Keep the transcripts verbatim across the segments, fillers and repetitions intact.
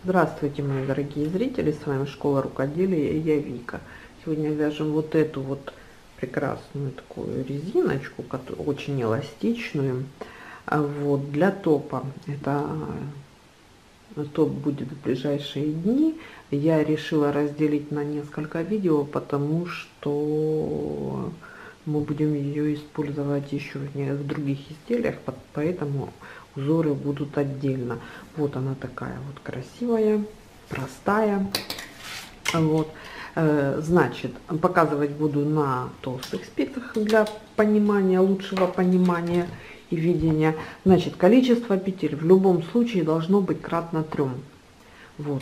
Здравствуйте, мои дорогие зрители, с вами Школа Рукоделия и я Вика. Сегодня вяжем вот эту вот прекрасную такую резиночку, которую очень эластичную, а вот для топа. Это топ будет в ближайшие дни. Я решила разделить на несколько видео, потому что мы будем ее использовать еще в других изделиях, поэтому узоры будут отдельно. Вот она такая вот красивая, простая. Вот, значит, показывать буду на толстых спицах для понимания, лучшего понимания и видения. Значит, количество петель в любом случае должно быть кратно трем. Вот.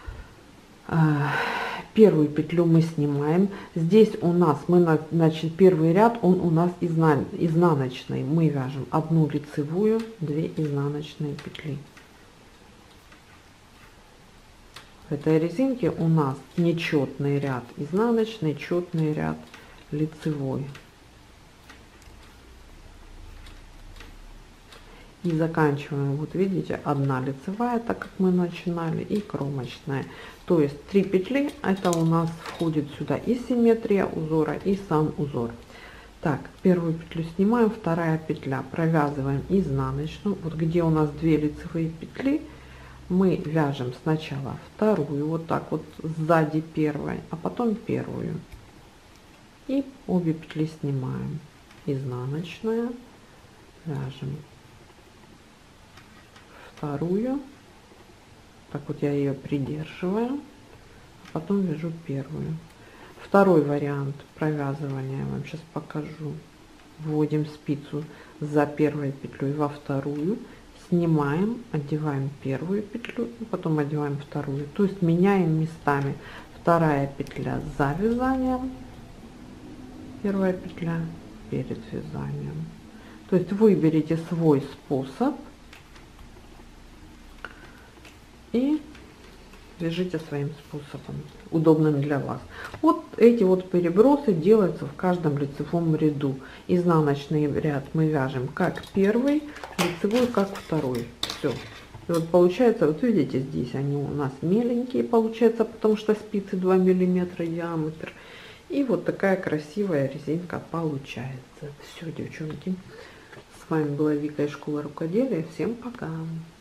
Первую петлю мы снимаем. Здесь у нас мы, значит, первый ряд, он у нас изна, изнаночный. Мы вяжем одну лицевую, две изнаночные петли. В этой резинке у нас нечетный ряд изнаночный, четный ряд лицевой. И заканчиваем, вот видите, одна лицевая, так как мы начинали, и кромочная. То есть три петли, это у нас входит сюда и симметрия узора, и сам узор. Так, первую петлю снимаем, вторая петля, провязываем изнаночную. Вот где у нас две лицевые петли, мы вяжем сначала вторую, вот так вот сзади первой, а потом первую. И обе петли снимаем. Изнаночная, вяжем вторую, так вот я ее придерживаю, а потом вяжу первую. Второй вариант провязывания я вам сейчас покажу. Вводим спицу за первой петлей во вторую, снимаем, одеваем первую петлю, потом одеваем вторую, то есть меняем местами. Вторая петля за вязанием, первая петля перед вязанием. То есть выберите свой способ и вяжите своим способом, удобным для вас. Вот эти вот перебросы делаются в каждом лицевом ряду. Изнаночный ряд мы вяжем как первый, лицевой как второй. Все. И вот получается, вот видите, здесь они у нас меленькие получается, потому что спицы два миллиметра диаметр. И вот такая красивая резинка получается. Все, девчонки, с вами была Вика из Школы Рукоделия. Всем пока!